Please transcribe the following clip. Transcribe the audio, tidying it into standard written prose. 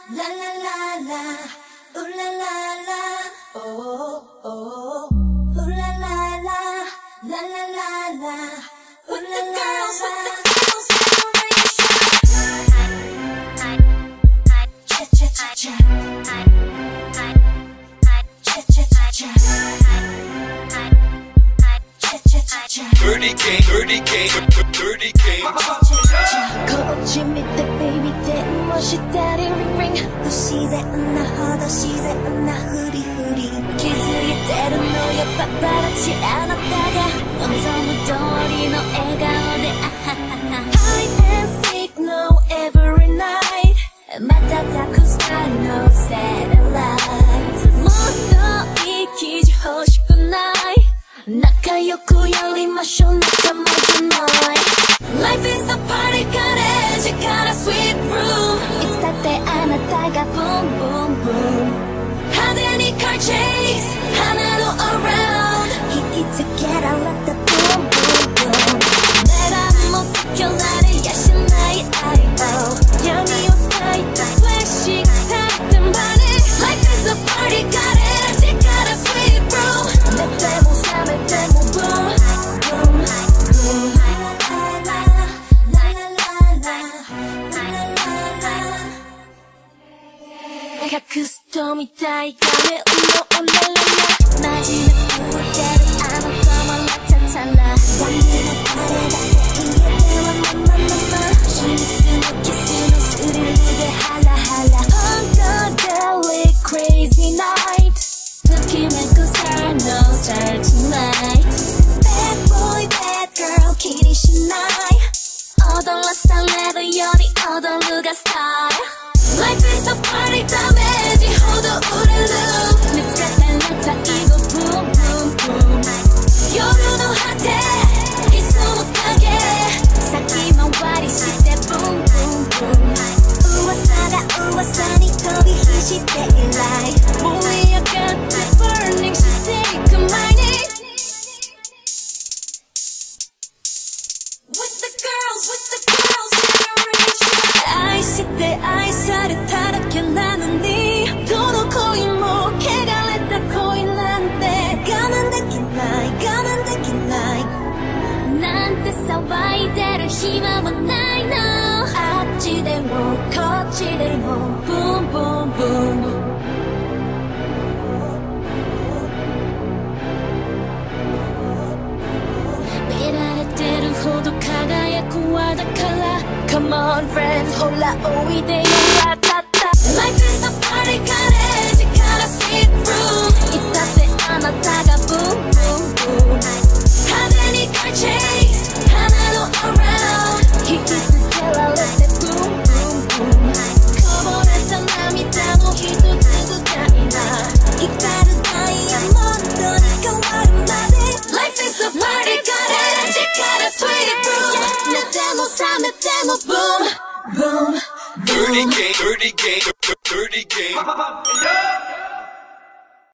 la la la la, ooh la la la, oh oh, ooh la la la, la la la la, with the girls, with the girls, cha cha cha cha, cha cha cha cha, cha cha cha cha. Dirty game, dirty game, dirty game. 거울지 밑에 baby 때 멋있다리 ring ring. 도시대 은나 허도시대 은나 후리 후리. 기술이 때로 놓여 paparazzi 않았다가 넌 너무 너 애가오대 아하하하. Hide and seek no every night. 맞다다고 star no satellite. 모두 익히지 호시구나. 나가요구 열리 마셔 나가마주 너의 Life is a party 가래 지가라 sweet room It's that 때 안았다가 boom boom boom 하더니 car chase 하나로 around Hit it together let the boom boom boom 내가 못 지켜 나를 야신 나의 eyebrow 여미 옷 사이다 flashing 사이든 반해 Life is a party 가래 지가라 sweet room 내 때모 삼의 때모 boom boom boom 그 스톰みたい가네 올라올라라 마지막 무대를 안았던 말라 차차라 완전한 파래다 이게 대화 맘맘맘마 힘쓰는 키스는 스릴리게 할라할라 Funkadelic crazy night 느낌의 그 star no star tonight Bad boy bad girl kitty 신나이 어덜라 설레도 열이 어덜루가 style Life is a party damage hold 우리 loop Let's get 달렸다 이거 boom boom boom 요루도 핫해 이 수목하게 삭히만 와리 시대 boom boom boom 우와사가 우와사니 더비 히 시대 life 몸이 약간 burning 시대 그만이 With the girls generation I 시대愛されただけなのにどの恋も汚れた恋なんて我慢できない我慢できないなんて騒いでる暇もないのあっちでもこっちでもブンブンブン見られてるほど輝く輪だから Come on friends ほらおいでよラタタ Life is a party 가래 지가라 sweet roomいつだってあなたが boom boom boom 하더니 car chase 하나로 around Hit it together let it boom boom boom こぼれた涙も一つぐらいな光るダイヤモンドに変わるまで Life is a party 가래 지가라 sweet room寝ても覚めても boom boom Dirty game, dirty game, dirty game.